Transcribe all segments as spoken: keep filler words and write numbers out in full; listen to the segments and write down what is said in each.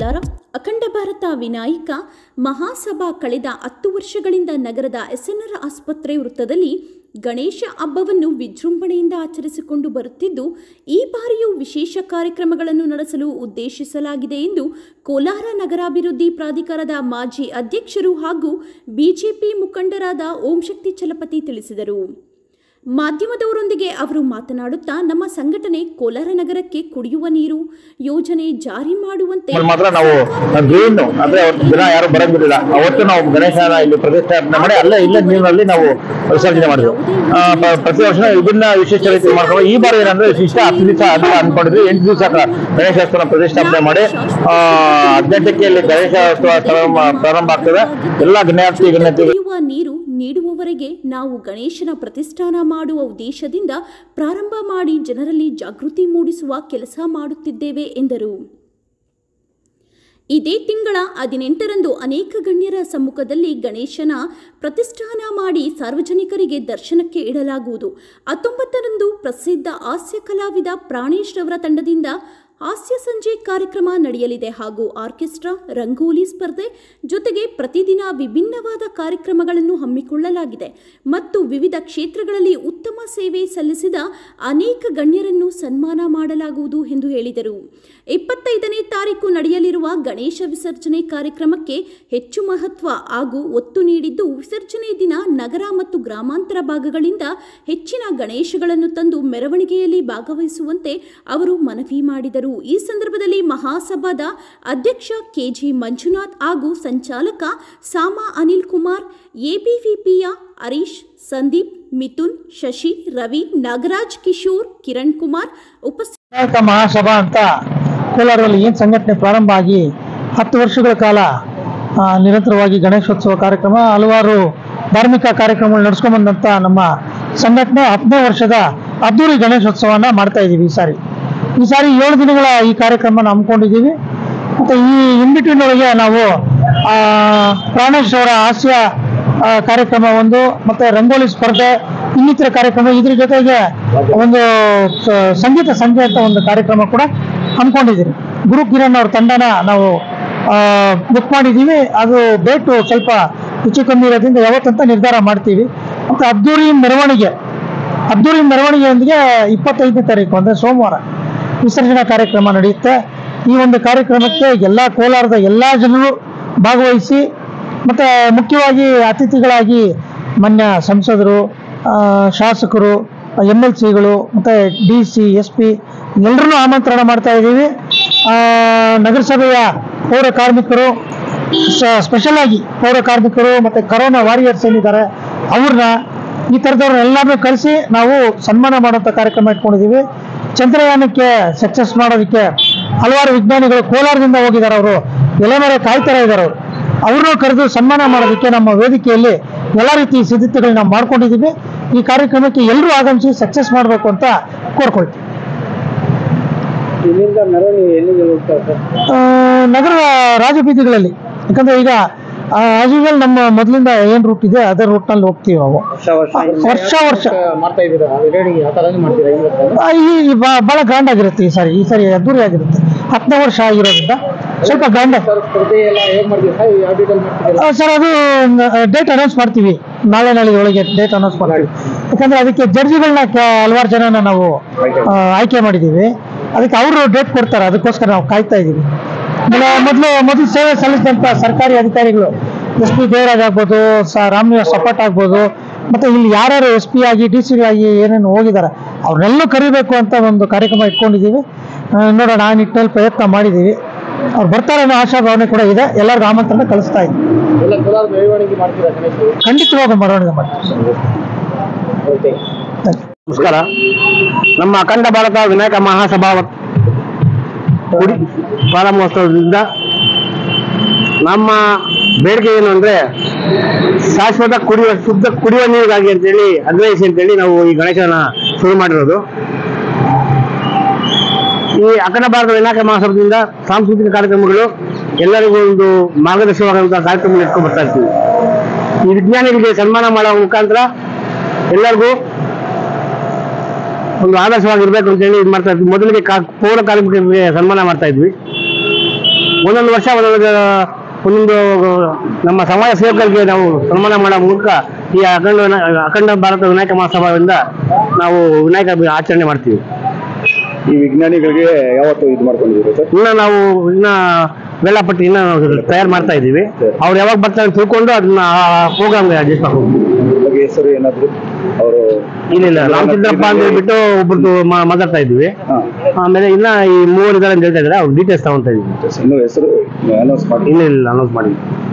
ಕೋಲಾರ ಅಖಂಡ ಭಾರತ ವಿನಾಯಕ ಮಹಾಸಭಾ ಕಳೆದ ಹತ್ತು ವರ್ಷಗಳಿಂದ ನಗರದ ಎಸ್ಎನ್ಆರ್ ಆಸ್ಪತ್ರೆ ವೃತ್ತದಲ್ಲಿ ಗಣೇಶ ಹಬ್ಬವನ್ನು ವಿಜೃಂಭಣೆಯಿಂದ ಆಚರಿಸಿಕೊಂಡು ಬರುತ್ತಿದ್ದು, ಈ ಬಾರಿಯೂ ವಿಶೇಷ ಕಾರ್ಯಕ್ರಮಗಳನ್ನು ನಡೆಸಲು ಉದ್ದೇಶಿಸಲಾಗಿದೆ ಎಂದು ಕೋಲಾರ ನಗರಾಭಿವೃದ್ಧಿ ಪ್ರಾಧಿಕಾರದ ಮಾಜಿ ಅಧ್ಯಕ್ಷರು ಹಾಗೂ ಬಿಜೆಪಿ ಮುಖಂಡರಾದ ಓಂಶಕ್ತಿ ಚಲಪತಿ ತಿಳಿಸಿದರು. ಮಾಧ್ಯಮದವರೊಂದಿಗೆ ಅವರು ಮಾತನಾಡುತ್ತಾ, ನಮ್ಮ ಸಂಘಟನೆ ಕೋಲಾರ ನಗರಕ್ಕೆ ಕುಡಿಯುವ ನೀರು ಯೋಜನೆ ಜಾರಿ ಮಾಡುವಂತೆ ಮಾತ್ರ ನಾವು ಗ್ರೀನ್ ಅಂದ್ರೆ ದಿನ ಯಾರು ಬರಂಗಿಲ್ಲ. ಅವತ್ತು ನಾವು ಗಣೇಶನ ಇಲ್ಲಿ ಪ್ರತಿಷ್ಠಾಪನೆ ಮಾಡಿ ಅಲ್ಲೇ ಇಲ್ಲೇ ನೀರಿನಲ್ಲಿ ನಾವು ವಿಸರ್ಜನೆ ಮಾಡಿದ್ವಿ. ಪ್ರತಿ ವರ್ಷ ವಿಭಿನ್ನ ವಿಶೇಷ ರೀತಿ ಮಾಡ್ಕೊಂಡು ಈ ಬಾರಿ ಏನಂದ್ರೆ ವಿಶಿಷ್ಟ ಹತ್ತು ದಿವಸ ಅಂತ ಅನ್ಕೊಂಡಿದ್ವಿ. ಎಂಟು ದಿವಸ ಗಣೇಶೋತ್ಸವ ಪ್ರತಿಷ್ಠಾಪನೆ ಮಾಡಿ ಹದಿನೆಂಟಕ್ಕೆ ಇಲ್ಲಿ ಗಣೇಶೋತ್ಸವ ಪ್ರಾರಂಭ ಆಗ್ತದೆ. ಎಲ್ಲ ಗಣ್ಯಾತಿ ಗಣ್ಯತಿ ನೀರು ನೀಡುವವರೆಗೆ ನಾವು ಗಣೇಶನ ಪ್ರತಿಷ್ಠಾನ ಮಾಡುವ ಉದ್ದೇಶದಿಂದ ಪ್ರಾರಂಭ ಮಾಡಿ ಜನರಲ್ಲಿ ಜಾಗೃತಿ ಮೂಡಿಸುವ ಕೆಲಸ ಮಾಡುತ್ತಿದ್ದೇವೆ ಎಂದರು. ಇದೇ ತಿಂಗಳ ಹದಿನೆಂಟರಂದು ಅನೇಕ ಗಣ್ಯರ ಸಮ್ಮುಖದಲ್ಲಿ ಗಣೇಶನ ಪ್ರತಿಷ್ಠಾನ ಮಾಡಿ ಸಾರ್ವಜನಿಕರಿಗೆ ದರ್ಶನಕ್ಕೆ ಇಡಲಾಗುವುದು. ಹತ್ತೊಂಬತ್ತರಂದು ಪ್ರಸಿದ್ಧ ಹಾಸ್ಯ ಕಲಾವಿದ ಪ್ರಾಣೇಶ್ ರವರ ತಂಡದಿಂದ ಹಾಸ್ಯ ಸಂಜೆ ಕಾರ್ಯಕ್ರಮ ನಡೆಯಲಿದೆ ಹಾಗೂ ಆರ್ಕೆಸ್ಟ್ರಾ, ರಂಗೋಲಿ ಸ್ಪರ್ಧೆ ಜೊತೆಗೆ ಪ್ರತಿದಿನ ವಿಭಿನ್ನವಾದ ಕಾರ್ಯಕ್ರಮಗಳನ್ನು ಹಮ್ಮಿಕೊಳ್ಳಲಾಗಿದೆ ಮತ್ತು ವಿವಿಧ ಕ್ಷೇತ್ರಗಳಲ್ಲಿ ಉತ್ತಮ ಸೇವೆ ಸಲ್ಲಿಸಿದ ಅನೇಕ ಗಣ್ಯರನ್ನು ಸನ್ಮಾನ ಮಾಡಲಾಗುವುದು ಎಂದು ಹೇಳಿದರು. ಇಪ್ಪತ್ತೈದನೇ ತಾರೀಕು ನಡೆಯಲಿರುವ ಗಣೇಶ ವಿಸರ್ಜನೆ ಕಾರ್ಯಕ್ರಮಕ್ಕೆ ಹೆಚ್ಚು ಮಹತ್ವ ಹಾಗೂ ಒತ್ತು ನೀಡಿದ್ದು, ವಿಸರ್ಜನೆ ದಿನ ನಗರ ಮತ್ತು ಗ್ರಾಮಾಂತರ ಭಾಗಗಳಿಂದ ಹೆಚ್ಚಿನ ಗಣೇಶಗಳನ್ನು ತಂದು ಮೆರವಣಿಗೆಯಲ್ಲಿ ಭಾಗವಹಿಸುವಂತೆ ಅವರು ಮನವಿ ಮಾಡಿದರು. ಈ ಸಂದರ್ಭದಲ್ಲಿ ಮಹಾಸಭಾದ ಅಧ್ಯಕ್ಷ ಕೆಜಿ ಮಂಜುನಾಥ್ ಹಾಗೂ ಸಂಚಾಲಕ ಸಾಮಾ ಅನಿಲ್ ಕುಮಾರ್, ಎಬಿವಿಪಿಯ ಹರೀಶ್, ಸಂದೀಪ್, ಮಿಥುನ್, ಶಶಿ, ರವಿ, ನಾಗರಾಜ್, ಕಿಶೋರ್, ಕಿರಣ್ ಕುಮಾರ್ ಉಪಸ್ಥಿತ ಮಹಾಸಭಾ ಅಂತ ಕೋಲಾರದಲ್ಲಿ ಏನು ಸಂಘಟನೆ ಪ್ರಾರಂಭ ಆಗಿ ಹತ್ತು ವರ್ಷಗಳ ಕಾಲ ನಿರಂತರವಾಗಿ ಗಣೇಶೋತ್ಸವ ಕಾರ್ಯಕ್ರಮ, ಹಲವಾರು ಧಾರ್ಮಿಕ ಕಾರ್ಯಕ್ರಮಗಳು ನಡೆಸ್ಕೊಂಡ್ ಬಂದಂತ ನಮ್ಮ ಸಂಘಟನೆ ಹತ್ತನೇ ವರ್ಷದ ಅದ್ದೂರಿ ಗಣೇಶೋತ್ಸವನ ಮಾಡ್ತಾ ಇದ್ದೀವಿ. ಈ ಸಾರಿ ಈ ಸಾರಿ ಏಳು ದಿನಗಳ ಈ ಕಾರ್ಯಕ್ರಮ ಹಮ್ಮಿಕೊಂಡಿದ್ದೀವಿ. ಮತ್ತು ಈ ಇನ್ ಬಿಟ್ವೀನ್ ಒಳಗೆ ನಾವು ಪ್ರಾಣೇಶ್ ಅವರ ಹಾಸ್ಯ ಕಾರ್ಯಕ್ರಮ ಒಂದು, ಮತ್ತು ರಂಗೋಲಿ ಸ್ಪರ್ಧೆ, ಇನ್ನಿತರ ಕಾರ್ಯಕ್ರಮ, ಇದ್ರ ಜೊತೆಗೆ ಒಂದು ಸಂಗೀತ ಸಂಜೆ ಅಂತ ಒಂದು ಕಾರ್ಯಕ್ರಮ ಕೂಡ ಹಮ್ಮಿಕೊಂಡಿದ್ದೀವಿ. ಗುರು ಕಿರಣ್ ಅವ್ರ ತಂಡನ ನಾವು ಬುಕ್ ಮಾಡಿದ್ದೀವಿ. ಅದು ಡೇಟು ಸ್ವಲ್ಪ ಹೆಚ್ಚು ಕಮ್ಮಿ ಇರೋದ್ರಿಂದ ಯಾವತ್ತಂತ ನಿರ್ಧಾರ ಮಾಡ್ತೀವಿ. ಮತ್ತು ಅದ್ದೂರಿ ಮೆರವಣಿಗೆ ಅದ್ದೂರಿ ಮೆರವಣಿಗೆಯೊಂದಿಗೆ ಇಪ್ಪತ್ತೈದನೇ ತಾರೀಕು ಅಂದರೆ ಸೋಮವಾರ ವಿಸರ್ಜನಾ ಕಾರ್ಯಕ್ರಮ ನಡೆಯುತ್ತೆ. ಈ ಒಂದು ಕಾರ್ಯಕ್ರಮಕ್ಕೆ ಎಲ್ಲ ಕೋಲಾರದ ಎಲ್ಲ ಜನರು ಭಾಗವಹಿಸಿ, ಮತ್ತು ಮುಖ್ಯವಾಗಿ ಅತಿಥಿಗಳಾಗಿ ಮಾನ್ಯ ಸಂಸದರು, ಶಾಸಕರು, ಎಮ್ ಎಲ್ ಸಿಗಳು, ಮತ್ತು ಡಿ ಸಿ, ಎಸ್ ಪಿ ಎಲ್ಲರನ್ನೂ ಆಮಂತ್ರಣ ಮಾಡ್ತಾ ಇದ್ದೀವಿ. ನಗರಸಭೆಯ ಪೌರ ಕಾರ್ಮಿಕರು, ಸ್ಪೆಷಲ್ ಆಗಿ ಪೌರ ಕಾರ್ಮಿಕರು ಮತ್ತು ಕರೋನಾ ವಾರಿಯರ್ಸ್ ಏನಿದ್ದಾರೆ ಅವ್ರನ್ನ, ಈ ಥರದವ್ರನ್ನೆಲ್ಲರೂ ಕಳಿಸಿ ನಾವು ಸನ್ಮಾನ ಮಾಡುವಂಥ ಕಾರ್ಯಕ್ರಮ ಇಟ್ಕೊಂಡಿದ್ದೀವಿ. ಚಂದ್ರಯಾನಕ್ಕೆ ಸಕ್ಸಸ್ ಮಾಡೋದಕ್ಕೆ ಹಲವಾರು ವಿಜ್ಞಾನಿಗಳು ಕೋಲಾರದಿಂದ ಹೋಗಿದ್ದಾರೆ. ಅವರು ಎಲೆಮರೆ ಕಾಯ್ತಾ ಇದ್ದಾರೆ. ಅವರು ಅವ್ರನ್ನೂ ಕರೆದು ಸನ್ಮಾನ ಮಾಡೋದಕ್ಕೆ ನಮ್ಮ ವೇದಿಕೆಯಲ್ಲಿ ಎಲ್ಲ ರೀತಿ ಸಿದ್ಧತೆಗಳನ್ನ ನಾವು ಮಾಡ್ಕೊಂಡಿದ್ದೀವಿ. ಈ ಕಾರ್ಯಕ್ರಮಕ್ಕೆ ಎಲ್ಲರೂ ಆಗಮಿಸಿ ಸಕ್ಸಸ್ ಮಾಡಬೇಕು ಅಂತ ಕೋರ್ಕೊಳ್ತೀವಿ. ನಗರದ ರಾಜಬೀದಿಗಳಲ್ಲಿ, ಯಾಕಂದ್ರೆ ಈಗ ಆಸ್ ಯೂಶುವಲ್ ನಮ್ಮ ಮೊದಲಿಂದ ಏನ್ ರೂಟ್ ಇದೆ ಅದೇ ರೂಟ್ ನಲ್ಲಿ ಹೋಗ್ತೀವಿ ನಾವು ವರ್ಷ ವರ್ಷ ಈ ಬಹಳ ಗ್ರ್ಯಾಂಡ್ ಆಗಿರುತ್ತೆ. ಈ ಸಾರಿ ಈ ಸಾರಿ ಅದ್ದೂರಿ ಆಗಿರುತ್ತೆ. ಹತ್ತನೇ ವರ್ಷ ಆಗಿರೋದ್ರಿಂದ ಸ್ವಲ್ಪ ಗ್ರ್ಯಾಂಡ್. ಸರ್ ಅದು ಡೇಟ್ ಅನೌನ್ಸ್ ಮಾಡ್ತೀವಿ, ನಾಳೆ ನಾಳೆ ಒಳಗೆ ಡೇಟ್ ಅನೌನ್ಸ್ ಮಾಡ್ತೀವಿ. ಯಾಕಂದ್ರೆ ಅದಕ್ಕೆ ಜಡ್ಜಿಗಳನ್ನ ಹಲವಾರು ಜನನ ನಾವು ಆಯ್ಕೆ ಮಾಡಿದ್ದೀವಿ. ಅದಕ್ಕೆ ಅವರು ಡೇಟ್ ಕೊಡ್ತಾರೆ, ಅದಕ್ಕೋಸ್ಕರ ನಾವು ಕಾಯ್ತಾ ಇದ್ದೀವಿ. ಮೊದಲು ಮೊದಲು ಸೇವೆ ಸಲ್ಲಿಸಿದಂಥ ಸರ್ಕಾರಿ ಅಧಿಕಾರಿಗಳು, ಎಸ್ ಪಿ ದೇವರಾಜ್ ಆಗ್ಬೋದು, ರಾಮನಿವಾಸ್ ಸಪೋರ್ಟ್ ಆಗ್ಬೋದು, ಮತ್ತು ಇಲ್ಲಿ ಯಾರ್ಯಾರು ಎಸ್ ಪಿ ಆಗಿ ಡಿ ಸಿ ಆಗಿ ಏನೇನು ಹೋಗಿದ್ದಾರೆ ಅವ್ರನ್ನೆಲ್ಲೂ ಕರಿಬೇಕು ಅಂತ ಒಂದು ಕಾರ್ಯಕ್ರಮ ಇಟ್ಕೊಂಡಿದ್ದೀವಿ. ನೋಡೋಣ, ಆ ನಿಟ್ಟಿನಲ್ಲಿ ಪ್ರಯತ್ನ ಮಾಡಿದ್ದೀವಿ. ಅವ್ರು ಬರ್ತಾರೆ ಅನ್ನೋ ಆಶಾಭಾವನೆ ಕೂಡ ಇದೆ. ಎಲ್ಲರಿಗೂ ಆಮಂತ್ರಣ ಕಳಿಸ್ತಾ ಇದ್ದೀವಿ. ಖಂಡಿತವಾಗ ಮೆರವಣಿಗೆ ಮಾಡ್ತೀವಿ. ನಮಸ್ಕಾರ. ನಮ್ಮ ಅಖಂಡ ಭಾರತ ವಿನಾಯಕ ಮಹಾಸಭಾ ಗುಡಿ ಪ್ರಾರಂಭೋತ್ಸವದಿಂದ ನಮ್ಮ ಬೇಡಿಕೆ ಏನು ಅಂದ್ರೆ ಶಾಶ್ವತ ಕುಡಿಯುವ ಶುದ್ಧ ಕುಡಿಯುವ ನೀರಿಗಾಗಿ ಅಂತೇಳಿ ಅನ್ವಯಿಸಿ ಅಂತೇಳಿ ನಾವು ಈ ಗಣೇಶನ ಶುರು ಮಾಡಿರೋದು. ಈ ಅಖಂಡ ಭಾರತ ವಿನಾಯಕ ಮಹಾಸಭಾದಿಂದ ಸಾಂಸ್ಕೃತಿಕ ಕಾರ್ಯಕ್ರಮಗಳು ಎಲ್ಲರಿಗೂ ಒಂದು ಮಾರ್ಗದರ್ಶನವಾಗುವಂತಹ ಕಾರ್ಯಕ್ರಮ ಇಟ್ಕೊಂಡು ಬರ್ತಾ ಇರ್ತೀವಿ. ಈ ವಿಜ್ಞಾನಿಗಳಿಗೆ ಸನ್ಮಾನ ಮಾಡುವ ಮುಖಾಂತರ ಎಲ್ಲರಿಗೂ ಒಂದು ಆದರ್ಶವಾಗಿರ್ಬೇಕು ಅಂತೇಳಿ ಇದು ಮಾಡ್ತಾ ಇದ್ವಿ. ಮೊದಲಿಗೆ ಪೌರ ಕಾರ್ಮಿಕರಿಗೆ ಸನ್ಮಾನ ಮಾಡ್ತಾ ಇದ್ವಿ. ಒಂದೊಂದು ವರ್ಷ ಒಂದೊಂದು ಒಂದೊಂದು ನಮ್ಮ ಸಮಾಜ ಸೇವಕರಿಗೆ ನಾವು ಸನ್ಮಾನ ಮಾಡೋ ಮೂಲಕ ಈ ಅಖಂಡ ಅಖಂಡ ಭಾರತ ವಿನಾಯಕ ಮಹಾಸಭಾದಿಂದ ನಾವು ವಿನಾಯಕ ಹಬ್ಬ ಆಚರಣೆ ಮಾಡ್ತೀವಿ. ಈ ವಿಜ್ಞಾನಿಗಳಿಗೆ ಯಾವತ್ತು ಇದು ಮಾಡ್ಕೊಂಡಿದ್ದೀರಿ ಸರ್? ಇನ್ನ ನಾವು ಇನ್ನ ವೇಳಾಪಟ್ಟಿ ಇನ್ನ ತಯಾರು ಮಾಡ್ತಾ ಇದ್ದೀವಿ. ಅವ್ರು ಯಾವಾಗ ಬರ್ತಾರೆ ತಿಳ್ಕೊಂಡು ಅದನ್ನ ಪ್ರೋಗ್ರಾಮ್ಗೆ ಅಡ್ಜಸ್ಟ್ ಮಾಡ್ಕೊಂಡು. ಬಗ್ಗೆ ಹೆಸರು ಏನಾದ್ರು ಅವರು ಇಲ್ಲ ಇಲ್ಲ ರಾಮಚಂದ್ರಪ್ಪ ಅಂತ ಹೇಳ್ಬಿಟ್ಟು ಒಬ್ಬರದ್ದು ಮಾತಾಡ್ತಾ ಇದ್ವಿ. ಆಮೇಲೆ ಇನ್ನ ಈ ಮೂವರು ಇದಾರೆ ಅಂತ ಹೇಳ್ತಾ ಇದ್ದಾರೆ, ಅವ್ರು ಡೀಟೇಲ್ಸ್ ತಗೊಂತಾ ಇದೀವಿ. ಇನ್ನು ಹೆಸರು ಅನೌನ್ಸ್ ಮಾಡಿ ಇಲ್ಲ ಇಲ್ಲ ಅನೌನ್ಸ್ ಮಾಡಿ.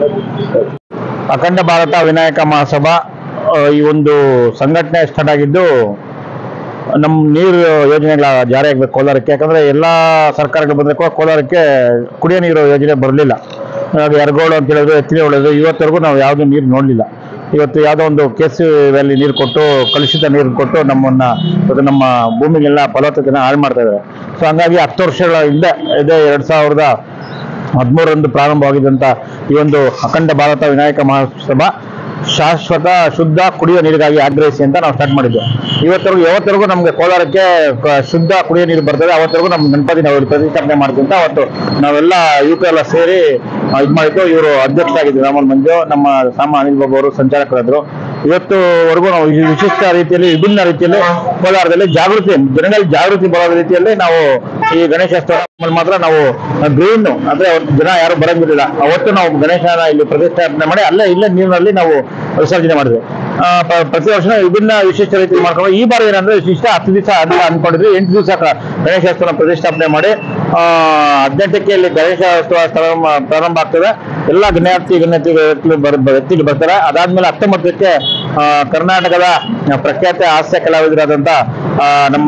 ಅಖಂಡ ಭಾರತ ವಿನಾಯಕ ಮಹಾಸಭಾ ಈ ಒಂದು ಸಂಘಟನೆ ಸ್ಟಾರ್ಟ್ ಆಗಿದ್ದು ನಮ್ಮ ನೀರು ಯೋಜನೆಗಳ ಜಾರಿ ಆಗ್ಬೇಕು ಕೋಲಾರಕ್ಕೆ. ಯಾಕಂದ್ರೆ ಎಲ್ಲಾ ಸರ್ಕಾರಗಳು ಬಂದ್ರೆ ಕೂಡ ಕೋಲಾರಕ್ಕೆ ಕುಡಿಯೋ ನೀರು ಯೋಜನೆ ಬರಲಿಲ್ಲ. ಇವಾಗ ಯರಗೋಳು ಅಂತ ಹೇಳಿದ್ರು, ಎತ್ತಿನ ಹೊಳೆದು, ಇವತ್ತರೆಗೂ ನಾವು ಯಾವುದೂ ನೀರು ನೋಡಲಿಲ್ಲ. ಇವತ್ತು ಯಾವುದೋ ಒಂದು ಕೆ ಸಿ ವ್ಯಾಲಿ ನೀರು ಕೊಟ್ಟು ಕಲುಷಿತ ನೀರು ಕೊಟ್ಟು ನಮ್ಮನ್ನ ಇವತ್ತು ನಮ್ಮ ಭೂಮಿಗೆಲ್ಲ ಫಲವತ್ತತೆನ ಹಾಳು ಮಾಡ್ತಾ ಇದ್ದಾರೆ. ಸೊ ಹಂಗಾಗಿ ಹತ್ತು ವರ್ಷಗಳ ಹಿಂದೆ ಇದೇ ಎರಡ್ ಸಾವಿರದ ಹದಿಮೂರರಂದು ಪ್ರಾರಂಭವಾಗಿದ್ದಂಥ ಈ ಒಂದು ಅಖಂಡ ಭಾರತ ವಿನಾಯಕ ಮಹಾಸಭಾ ಶಾಶ್ವತ ಶುದ್ಧ ಕುಡಿಯುವ ನೀರಿಗಾಗಿ ಆಗ್ರಹಿಸಿ ಅಂತ ನಾವು ಸ್ಟಾರ್ಟ್ ಮಾಡಿದ್ವಿ. ಇವತ್ತರೆಗೂ ಯಾವತ್ತರೆಗೂ ನಮ್ಗೆ ಕೋಲಾರಕ್ಕೆ ಶುದ್ಧ ಕುಡಿಯುವ ನೀರು ಬರ್ತದೆ, ಅವತ್ತರೆಗೂ ನಮ್ಮ ಗಣಪತಿ ನಾವು ಪ್ರತಿಷ್ಠಾಪನೆ ಮಾಡ್ತೀವಿ ಅಂತ ಅವತ್ತು ನಾವೆಲ್ಲ ಯುವಕ ಎಲ್ಲ ಸೇರಿ ಇದು ಮಾಡಿದ್ದು. ಇವರು ಅಧ್ಯಕ್ಷರಾಗಿದ್ರು ರಾಮನ್ ಮಂಜು, ನಮ್ಮ ಸಾಮ ಅನಿಲ್ ಬಾಬು ಅವರು ಸಂಚಾಲಕರಾದ್ರು. ಇವತ್ತುವರೆಗೂ ನಾವು ವಿಶಿಷ್ಟ ರೀತಿಯಲ್ಲಿ ವಿಭಿನ್ನ ರೀತಿಯಲ್ಲಿ ಕೋಲಾರದಲ್ಲಿ ಜಾಗೃತಿ ಜನಗಳಲ್ಲಿ ಜಾಗೃತಿ ಬರೋ ರೀತಿಯಲ್ಲಿ ನಾವು ಈ ಗಣೇಶೋತ್ಸವ ಮಾತ್ರ ನಾವು ಗ್ರೀನ್ ಅಂದ್ರೆ ಜನ ಯಾರು ಬರಂಗಿರಲಿಲ್ಲ. ಅವತ್ತು ನಾವು ಗಣೇಶನ ಇಲ್ಲಿ ಪ್ರತಿಷ್ಠಾಪನೆ ಮಾಡಿ ಅಲ್ಲೇ ಇಲ್ಲೇ ನೀರಿನಲ್ಲಿ ನಾವು ವಿಸರ್ಜನೆ ಮಾಡಿದ್ವಿ. ಪ್ರತಿ ವರ್ಷ ವಿಭಿನ್ನ ವಿಶಿಷ್ಟ ರೀತಿ ಮಾಡ್ಕೊಂಡು ಈ ಬಾರಿ ಏನಂದ್ರೆ ವಿಶಿಷ್ಟ ಹತ್ತು ದಿವಸ ಅಂತ ಅನ್ಕೊಂಡಿದ್ವಿ. ಎಂಟು ದಿವಸ ಗಣೇಶೋತ್ಸವ ಪ್ರತಿಷ್ಠಾಪನೆ ಮಾಡಿ ಆ ಹದಿನೆಂಟಕ್ಕೆ ಇಲ್ಲಿ ಗಣೇಶೋತ್ಸವ ಪ್ರಾರಂಭ ಆಗ್ತದೆ. ಎಲ್ಲ ಗಣ್ಯಾರ್ಥಿ ಗಣ್ಯತಿ ವ್ಯಕ್ತಿಗಳು ಬರ್ತಾರೆ. ಅದಾದ್ಮೇಲೆ ಹತ್ತೊಂಬತ್ತಕ್ಕೆ ಕರ್ನಾಟಕದ ಪ್ರಖ್ಯಾತ ಹಾಸ್ಯ ಕಲಾವಿದರಾದಂತ ನಮ್ಮ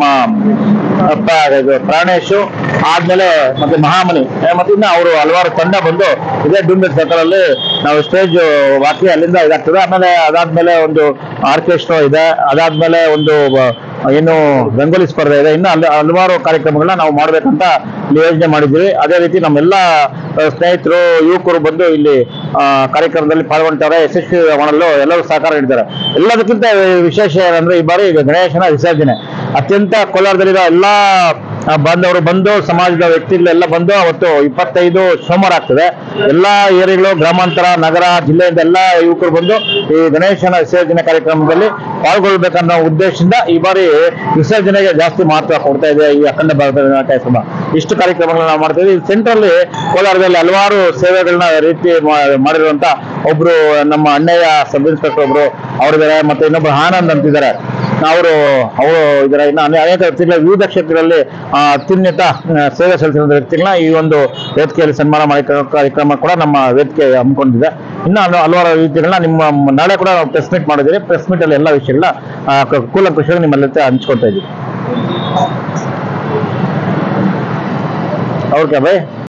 ಪ್ರಾಣೇಶು, ಆದ್ಮೇಲೆ ಮತ್ತೆ ಮಹಾಮನಿ ಮತ್ತೆ ಇನ್ನ ಅವರು ಹಲವಾರು ತಂಡ ಬಂದು ಇದೇ ಡೂಂಬೆ ಸರ್ಕಲ್ ಅಲ್ಲಿ ನಾವು ಸ್ಟೇಜ್ ವಾಕಿ ಅಲ್ಲಿಂದ ಇದಾಗ್ತದೆ. ಆಮೇಲೆ ಅದಾದ್ಮೇಲೆ ಒಂದು ಆರ್ಕೆಸ್ಟ್ರಾ ಇದೆ, ಅದಾದ್ಮೇಲೆ ಒಂದು ಏನು ರಂಗೋಲಿ ಸ್ಪರ್ಧೆ ಇದೆ. ಇನ್ನು ಅಲ್ಲಿ ಹಲವಾರು ಕಾರ್ಯಕ್ರಮಗಳನ್ನ ನಾವು ಮಾಡ್ಬೇಕಂತ ಯೋಜನೆ ಮಾಡಿದ್ವಿ. ಅದೇ ರೀತಿ ನಮ್ಮೆಲ್ಲ ಸ್ನೇಹಿತರು ಯುವಕರು ಬಂದು ಇಲ್ಲಿ ಕಾರ್ಯಕ್ರಮದಲ್ಲಿ ಪಾಲ್ಗೊಳ್ತಾರೆ, ಯಶಸ್ವಿ ಮಾಡಲು ಎಲ್ಲರೂ ಸಹಕಾರ ನೀಡಿದ್ದಾರೆ. ಎಲ್ಲದಕ್ಕಿಂತ ವಿಶೇಷ ಏನಂದ್ರೆ ಈ ಬಾರಿ ಗಣೇಶನ ವಿಸರ್ಜನೆ ಅತ್ಯಂತ ಕೋಲಾರದಲ್ಲಿರೋ ಎಲ್ಲಾ ಬಾಂಧವರು ಬಂದು ಸಮಾಜದ ವ್ಯಕ್ತಿಗಳೆಲ್ಲ ಬಂದು ಅವತ್ತು ಇಪ್ಪತ್ತೈದು ಸೋಮವಾರ ಆಗ್ತದೆ. ಎಲ್ಲಾ ಏರಿಯಾಗಳು ಗ್ರಾಮಾಂತರ ನಗರ ಜಿಲ್ಲೆಯಿಂದ ಎಲ್ಲಾ ಯುವಕರು ಬಂದು ಈ ಗಣೇಶನ ವಿಸರ್ಜನೆ ಕಾರ್ಯಕ್ರಮದಲ್ಲಿ ಪಾಲ್ಗೊಳ್ಬೇಕನ್ನೋ ಉದ್ದೇಶದಿಂದ ಈ ಬಾರಿ ವಿಸರ್ಜನೆಗೆ ಜಾಸ್ತಿ ಮಹತ್ವ ಕೊಡ್ತಾ ಇದೆ ಈ ಅಖಂಡ ಭಾರತ ವಿನಾಯಕ ಸಭಾ. ಇಷ್ಟು ಕಾರ್ಯಕ್ರಮಗಳನ್ನ ನಾವು ಮಾಡ್ತಾ ಇದ್ದೀವಿ. ಸೆಂಟ್ರಲ್ಲಿ ಕೋಲಾರದಲ್ಲಿ ಹಲವಾರು ಸೇವೆಗಳನ್ನ ರೀತಿ ಮಾಡಿರುವಂತ ಒಬ್ರು ನಮ್ಮ ಅಣ್ಣಯ್ಯ ಸಬ್ ಇನ್ಸ್ಪೆಕ್ಟರ್ ಒಬ್ರು ಅವರಿದ್ದಾರೆ, ಮತ್ತೆ ಇನ್ನೊಬ್ರು ಆನಂದ್ ಅಂತಿದ್ದಾರೆ ಅವರು ಅವರು ಇದ್ದಾರೆ. ಇನ್ನು ಅನೇಕ ವ್ಯಕ್ತಿಗಳ ವಿವಿಧ ಕ್ಷೇತ್ರಗಳಲ್ಲಿ ಅತ್ಯುನ್ನತ ಸೇವೆ ಸಲ್ಲಿಸಿದ ವ್ಯಕ್ತಿಗಳನ್ನ ಈ ಒಂದು ವೇದಿಕೆಯಲ್ಲಿ ಸನ್ಮಾನ ಮಾಡಿ ಕಾರ್ಯಕ್ರಮ ಕೂಡ ನಮ್ಮ ವೇದಿಕೆ ಹಮ್ಮಿಕೊಂಡಿದೆ. ಇನ್ನು ಹಲವಾರು ರೀತಿಗಳನ್ನ ನಿಮ್ಮ ನಾಳೆ ಕೂಡ ನಾವು ಪ್ರೆಸ್ ಮೀಟ್ ಮಾಡಿದ್ದೀವಿ. ಪ್ರೆಸ್ ಮೀಟ್ ಅಲ್ಲಿ ಎಲ್ಲ ವಿಷಯಗಳನ್ನ ಕೂಲಂಕುಷವಾಗಿ ನಿಮ್ಮಲ್ಲಿ ಹಂಚ್ಕೊಳ್ತಾ ಇದ್ದೀವಿ. ಅವ್ರಿಗೆ ಬೈ